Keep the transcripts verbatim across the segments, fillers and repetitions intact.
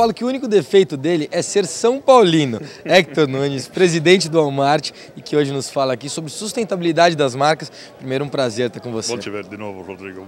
falo que o único defeito dele é ser São Paulino. Hector Nunes, presidente do Walmart, e que hoje nos fala aqui sobre sustentabilidade das marcas. Primeiro, um prazer estar com você. Bom te ver de novo, Rodrigo.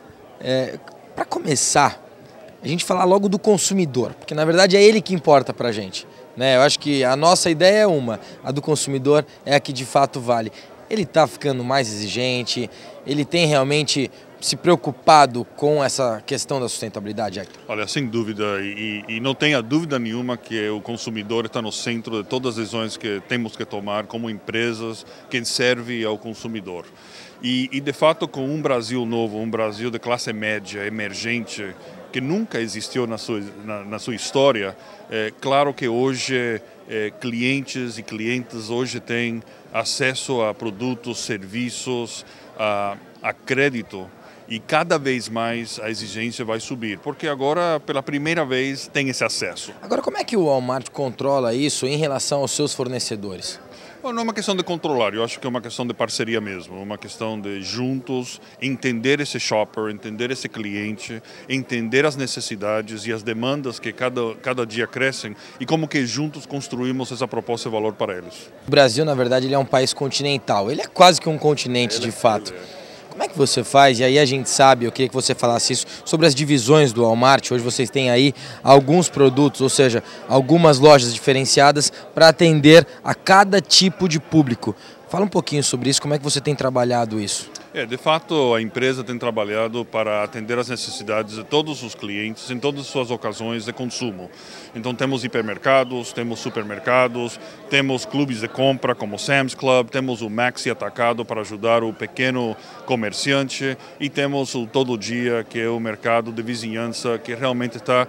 É, para começar, a gente falar logo do consumidor, porque na verdade é ele que importa para a gente. Né? Eu acho que a nossa ideia é uma, a do consumidor é a que de fato vale. Ele está ficando mais exigente, ele tem realmente se preocupado com essa questão da sustentabilidade, Hector? Olha, sem dúvida, e, e não tenha dúvida nenhuma que o consumidor está no centro de todas as decisões que temos que tomar como empresas, quem serve ao consumidor. E, e de fato, com um Brasil novo, um Brasil de classe média, emergente, que nunca existiu na sua, na, na sua história, é claro que hoje é, clientes e clientes hoje têm acesso a produtos, serviços, a, a crédito, e cada vez mais a exigência vai subir, porque agora, pela primeira vez, tem esse acesso. Agora, como é que o Walmart controla isso em relação aos seus fornecedores? Não é uma questão de controlar, eu acho que é uma questão de parceria mesmo, uma questão de juntos entender esse shopper, entender esse cliente, entender as necessidades e as demandas que cada, cada dia crescem e como que juntos construímos essa proposta de valor para eles. O Brasil, na verdade, ele é um país continental, ele é quase que um continente ele de fato. É. Como é que você faz? E aí a gente sabe, eu queria que você falasse isso, sobre as divisões do Walmart. Hoje vocês têm aí alguns produtos, ou seja, algumas lojas diferenciadas para atender a cada tipo de público. Fala um pouquinho sobre isso, como é que você tem trabalhado isso? É, de fato, a empresa tem trabalhado para atender as necessidades de todos os clientes em todas as suas ocasiões de consumo. Então temos hipermercados, temos supermercados, temos clubes de compra como Sam's Club, temos o Maxi Atacado para ajudar o pequeno comerciante e temos o Todo Dia, que é o mercado de vizinhança que realmente está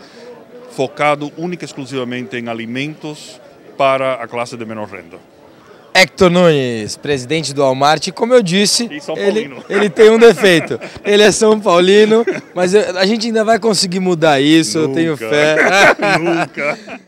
focado única e exclusivamente em alimentos para a classe de menor renda. Hector Nunes, presidente do Walmart, e como eu disse, ele, ele tem um defeito. Ele é São Paulino, mas eu, a gente ainda vai conseguir mudar isso, Nunca. eu tenho fé. Nunca.